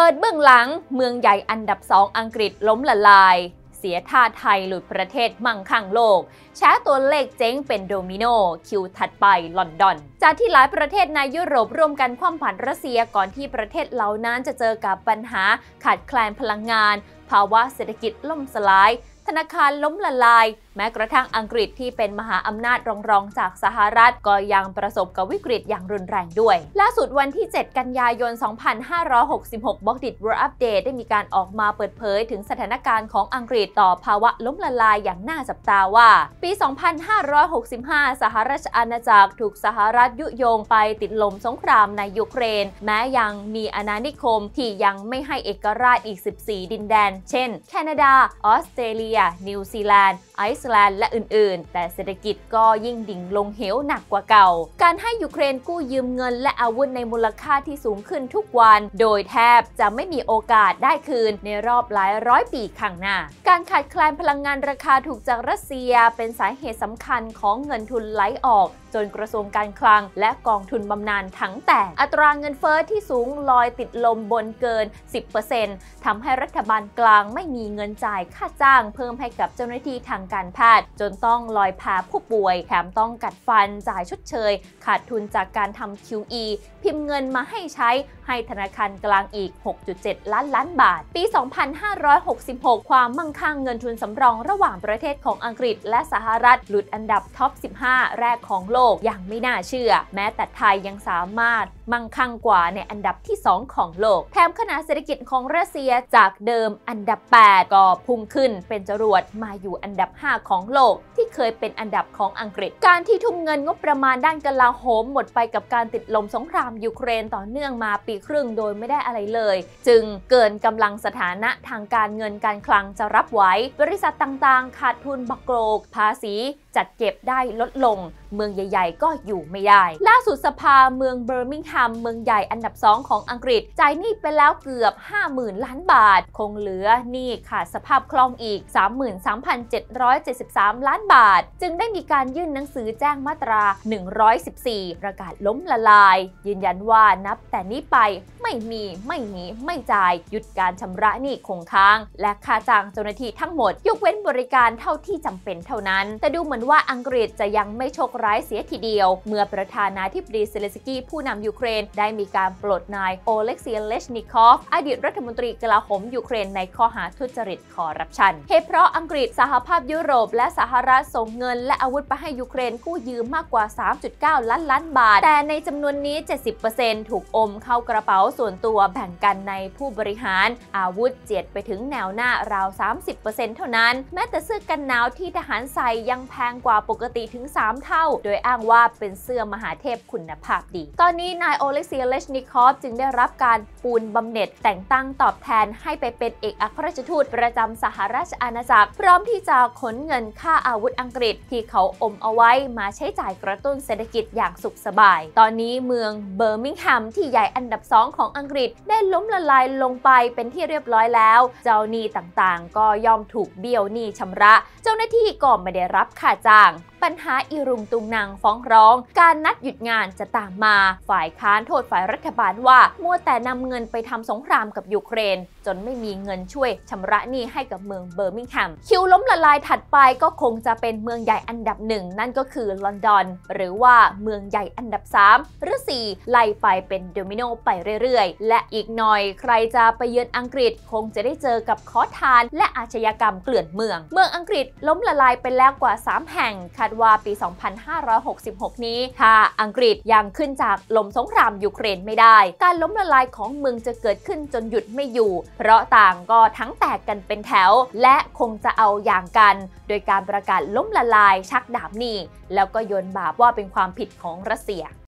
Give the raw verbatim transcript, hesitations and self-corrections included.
ดเบื้องหลังเมืองใหญ่อันดับสองอังกฤษล้มละลายเสียท่าไทยหลุดประเทศมั่งคั่งโลกแชร์ตัวเลขเจ๊งเป็นโดมิโนคิวถัดไปลอนดอนจากที่หลายประเทศในยุโรปร่วมกันคว่ำผันรัสเซียก่อนที่ประเทศเหล่านั้นจะเจอกับปัญหาขาดแคลนพลังงานภาวะเศรษฐกิจล่มสลายธนาคารล้มละลายแม้กระทั่งอังกฤษที่เป็นมหาอำนาจรองๆจากสหรัฐก็ยังประสบกับวิกฤตอย่างรุนแรงด้วยล่าสุดวันที่เจ็ดกันยายนสองพันห้าร้อยหกสิบหก Bloomberg World Update ได้มีการออกมาเปิดเผยถึงสถานการณ์ของอังกฤษต่อภาวะล้มละลายอย่างน่าจับตาว่าปีสองพันห้าร้อยหกสิบห้าสหราชอาณาจักรถูกสหรัฐยุยงไปติดลมสงครามในยูเครนแม้ยังมีอาณานิคมที่ยังไม่ให้เอกราชอีกสิบสี่ดินแดนเช่นแคนาดาออสเตรเลียนิวซีแลนด์ไอซ์แลนด์และอื่นๆแต่เศรษฐกิจก็ยิ่งดิ่งลงเหวหนักกว่าเก่าการให้ยูเครนกู้ยืมเงินและอาวุธในมูลค่าที่สูงขึ้นทุกวันโดยแทบจะไม่มีโอกาสได้คืนในรอบหลายร้อยปีข้างหน้าการขาดแคลนพลังงานราคาถูกจากรัสเซียเป็นสาเหตุสำคัญของเงินทุนไหลออกจนกระทรวงการคลังและกองทุนบำนาญทั้งแตกอัตราเงินเฟ้อที่สูงลอยติดลมบนเกิน สิบเปอร์เซ็นต์ ทำให้รัฐบาลกลางไม่มีเงินจ่ายค่าจ้างเพิ่มให้กับเจ้าหน้าที่ทางการแพทย์จนต้องลอยพาผู้ป่วยแถมต้องกัดฟันจ่ายชดเชยขาดทุนจากการทำ คิว อี พิมพ์เงินมาให้ใช้ให้ธนาคารกลางอีก หกจุดเจ็ด ล้านล้านบาทปี สองพันห้าร้อยหกสิบหก ความมั่งคั่งเงินทุนสำรองระหว่างประเทศของอังกฤษและสหรัฐหลุดอันดับท็อป สิบห้า แรกของโลกอย่างไม่น่าเชื่อแม้แต่ไทยยังสามารถมั่งคั่งกว่าในอันดับที่สองของโลกแถมขณะเศรษฐกิจของรัสเซียจากเดิมอันดับแปดก็พุ่งขึ้นเป็นจรวดมาอยู่อันดับห้าของโลกที่เคยเป็นอันดับของอังกฤษการที่ทุ่มเงินงบประมาณด้านกลาโหมหมดไปกับการติดลมสงครามยูเครนต่อเนื่องมาปีครึ่งโดยไม่ได้อะไรเลยจึงเกินกำลังสถานะทางการเงินการคลังจะรับไหวบริษัทต่างๆขาดทุนบักโกรกภาษีจัดเก็บได้ลดลงเมืองใหญ่ๆก็อยู่ไม่ได้ล่าสุดสภาเมืองเบอร์มิงแฮมเมืองใหญ่อันดับสองของอังกฤษจ่ายหนี้ไปแล้วเกือบ ห้าหมื่น ล้านบาทคงเหลือหนี้ขาดสภาพคล่องอีก สามหมื่นสามพันเจ็ดร้อยเจ็ดสิบสาม ล้านบาทจึงได้มีการยื่นหนังสือแจ้งมาตราหนึ่งร้อยสิบสี่ประกาศล้มละลายยืนยันว่านับแต่นี้ไปไม่มีไม่หนีไม่จ่ายหยุดการชำระหนี้คงค้างและค่าจ้างเจ้าหน้าที่ทั้งหมดยกเว้นบริการเท่าที่จำเป็นเท่านั้นแต่ดูเหมือนว่าอังกฤษจะยังไม่โชคร้ายเสียทีเดียวเมื่อประธานาธิบดีเซเลนสกี้ผู้นำยูเครนได้มีการปลดนายโอเล็กซีเลชนิคอฟอดีตรัฐมนตรีกลาโหมยูเครนในข้อหาทุจริตคอร์รัปชันเหตุเพราะอังกฤษสหภาพยุโรปและสหรัฐส่งเงินและอาวุธไปให้ยูเครนกู้ยืมมากกว่า สามจุดเก้า ล้านล้านบาทแต่ในจำนวนนี้ เจ็ดสิบเปอร์เซ็นต์ ถูกอมเข้ากระเป๋าส่วนตัวแบ่งกันในผู้บริหารอาวุธเจียดไปถึงแนวหน้าราว สามสิบเปอร์เซ็นต์ เท่านั้นแม้แต่เสื้อกันหนาวที่ทหารใส่ยังแพงกว่าปกติถึงสามเท่าโดยอ้างว่าเป็นเสื้อมหาเทพคุณภาพดีตอนนี้นายโอเล็กซีเลชนิคอฟจึงได้รับการปูนบำเหน็จแต่งตั้งตอบแทนให้ไปเป็นเอกอัครราชทูตประจำสหราชอาณาจักรพร้อมที่จะขนเงินค่าอาวุธอังกฤษที่เขาอมเอาไว้มาใช้จ่ายกระตุ้นเศรษฐกิจอย่างสุขสบายตอนนี้เมืองเบอร์มิงแฮมที่ใหญ่อันดับสองของอังกฤษได้ล้มละลายลงไปเป็นที่เรียบร้อยแล้วเจ้าหนี้ต่างๆก็ย่อมถูกเบี้ยวหนี้ชำระเจ้าหน้าที่ก็ไม่ได้รับค่าจ้างปัญหาอีรุงตุงนางฟ้องร้องการนัดหยุดงานจะตามมาฝ่ายค้านโทษฝ่ายรัฐบาลว่ามัวแต่นำเงินไปทำสงครามกับยูเครนจนไม่มีเงินช่วยชำระหนี้ให้กับเมืองเบอร์มิงแฮมคิวล้มละลายถัดไปก็คงจะเป็นเมืองใหญ่อันดับหนึ่งนั่นก็คือลอนดอนหรือว่าเมืองใหญ่อันดับสามหรือสี่ไล่ไปเป็นโดมิโนไปเรื่อยๆและอีกหน่อยใครจะไปเยือนอังกฤษคงจะได้เจอกับขอทานและอาชญากรรมเกลื่อนเมืองเมืองอังกฤษล้มละลายไปแล้วกว่าสามแห่งคาดว่าปี สองพันห้าร้อยหกสิบหก นี้ถ้าอังกฤษยังขึ้นจากลมสงครามยูเครนไม่ได้การล้มละลายของเมืองจะเกิดขึ้นจนหยุดไม่อยู่เพราะต่างก็ทั้งแตกกันเป็นแถวและคงจะเอาอย่างกันโดยการประกาศล้มละลายชักดาบหนี้แล้วก็โยนบาปว่าเป็นความผิดของรัสเซีย